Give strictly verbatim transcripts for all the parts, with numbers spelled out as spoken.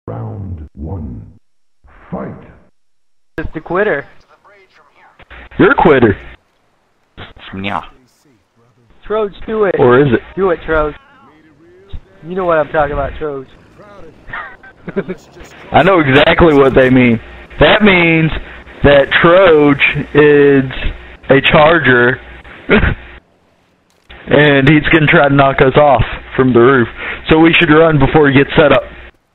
Round one. Fight. Just a quitter. You're a quitter. Yeah. Troj, do it. Or is it? Do it, Troj. You know what I'm talking about, Troj. I know exactly what they mean. That means that Troj is a charger, and he's going to try to knock us off from the roof. So we should run before he gets set up.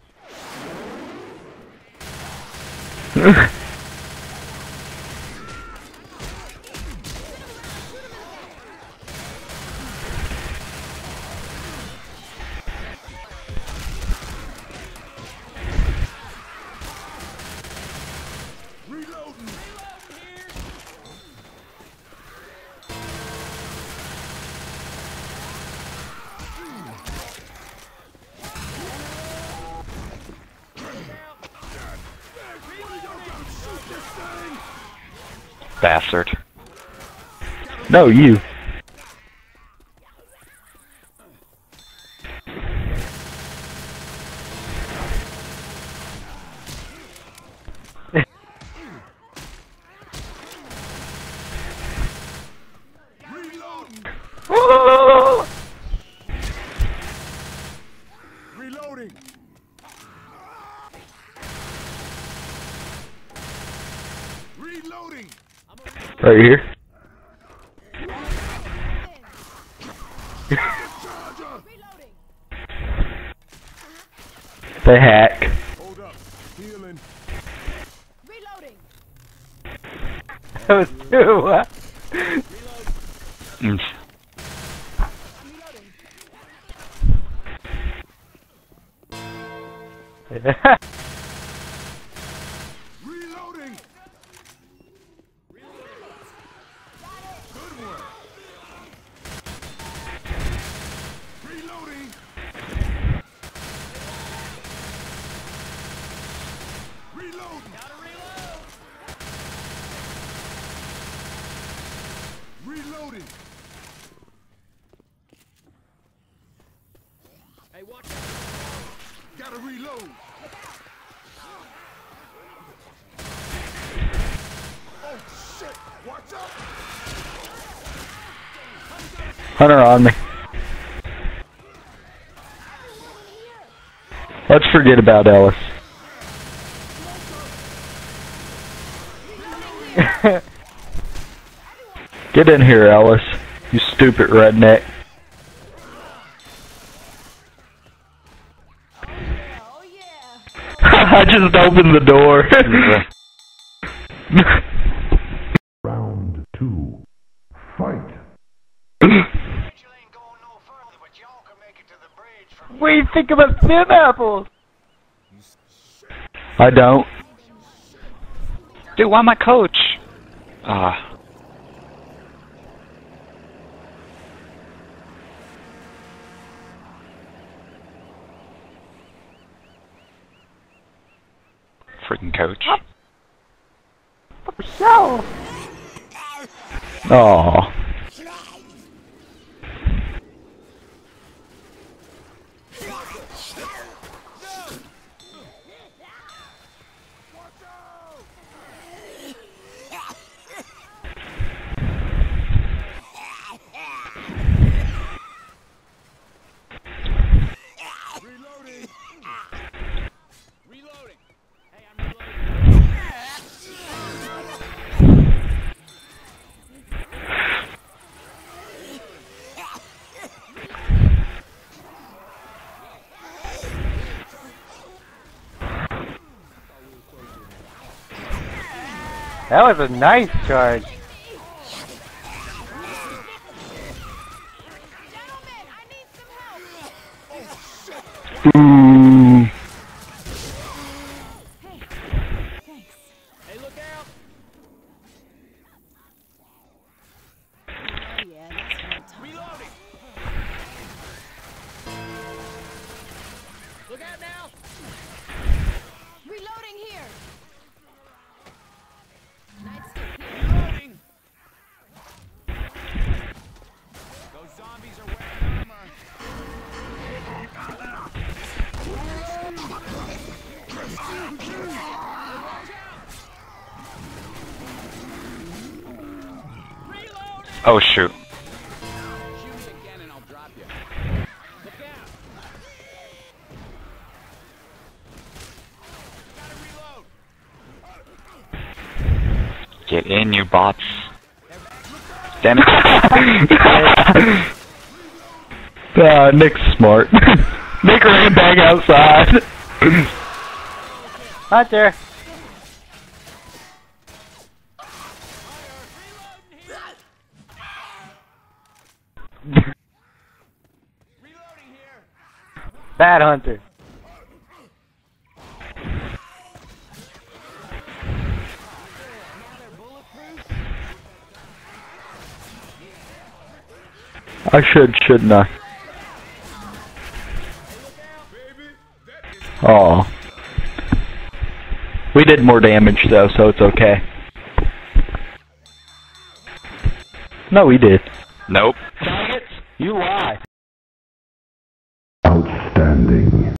Bastard. No, you. Oh! Reloading. Reloading. Right here. They hack. Hold up. Healing. Reloading. That was too what? Mm. Yeah. Reloading. Good work. Reloading. Reload. Gotta reload. Reloading. Hey, watch out. Gotta reload. Oh shit! Watch out! Hunter on me. Let's forget about Ellis. Get in here, Ellis. You stupid redneck. Oh yeah. I just opened the door. Round two. Fight. What do you think about Sim apples? I don't. Dude, why my coach? Ah. Uh. Freaking coach. So. Aw. Reloading. Reloading. Hey, I'm That was a nice charge. Gentlemen, I need some help. Ooh. Hey, thanks. Hey, look out! Oh yeah, that's what I'm talking about. Reloading. Look out now! Reloading here. Nightstick here. Reloading. Those zombies are wearing armor. Oh shoot. Shoot me again and I'll drop you. Look out! Gotta reload! Get in, you bots. Damn it. uh, Nick's smart. Nick ran back outside. Hunter! Reloading here! Bad Hunter. I should, shouldn't I? Oh. We did more damage though, so it's okay. No, we did. Nope. You lie. Outstanding.